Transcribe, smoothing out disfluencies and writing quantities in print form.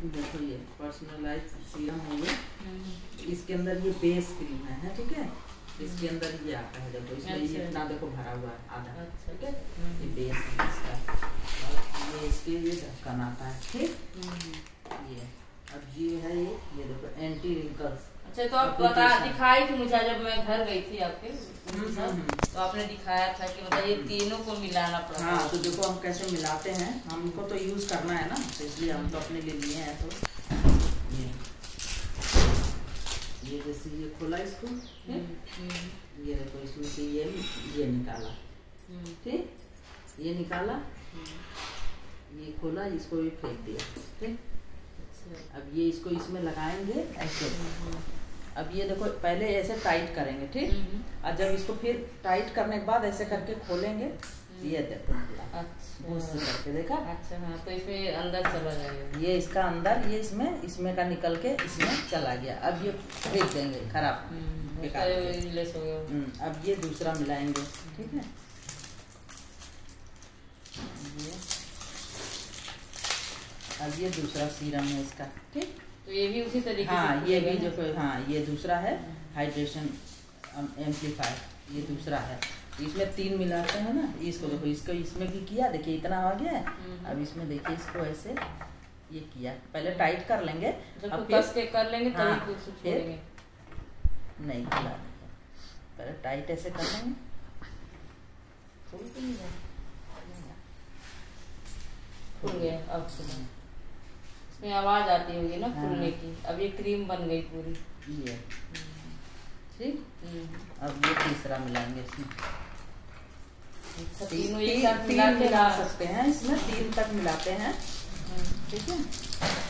देखो ये personalise serum हो गया, इसके अंदर ये बेस क्रीम है, ठीक है। इसके अंदर ये आता है, देखो इसमें ये इतना देखो भरा हुआ है आधा, ठीक है। ये बेस है इसका, और ये इसके ये ढक्कन आता है, ठीक। ये अब ये है, ये देखो एंटी रिंकल्स। अच्छा, तो आप बता दिखाई थी मुझे जब मैं घर गई थी आपके, तो आपने दिखाया था कि मतलब ये तीनों को मिलाना पड़ता है। हाँ, तो देखो हम कैसे मिलाते हैं, हमको तो यूज करना है ना, तो इसलिए हम तो अपने लिए लिए हैं। तो ये जैसे ये खोला इसको, ये देखो इसमें से ये निकाला, ठीक, ये निकाला, ये खोला, इसको भी फेंक दिया, ठीक। अब ये इसको इसमें लगाएंगे ऐसे। अब ये देखो पहले ऐसे टाइट करेंगे, ठीक। और जब इसको फिर टाइट करने के बाद ऐसे करके खोलेंगे, ये देखो अच्छा करके देखा। अच्छा हाँ, तो इसमें अंदर चला जाएगा, ये इसका अंदर, ये इसमें का निकल के इसमें चला गया। अब ये फेंक देंगे, खराब लेस हो गया। अब ये दूसरा मिलाएंगे, ठीक है। अब ये दूसरा सीरम है इसका, ठीक। तो ये भी उसी तरीके हाँ, ये भी जो, हाँ ये दूसरा है हाइड्रेशन एम्पलीफायर, ये दूसरा है। इसमें 3 मिलाते हैं ना, इसको देखो, इसको इसमें भी किया, देखिए इतना आ गया है। अब इसमें देखिए इसको ऐसे ये किया, पहले टाइट कर लेंगे, अब कस के कर लेंगे तभी कुछ छोड़ेंगे नहीं, खुला पहले टाइट ऐसे कर लेंगे, खुल गया। अब इसमें आवाज आती होगी ना खुलने की। अब ये क्रीम बन गई पूरी, ये ठीक। अब ये तीसरा मिलाएंगे इसमें, तीन मिला सकते हैं इसमें, 3 तक मिलाते हैं, ठीक है।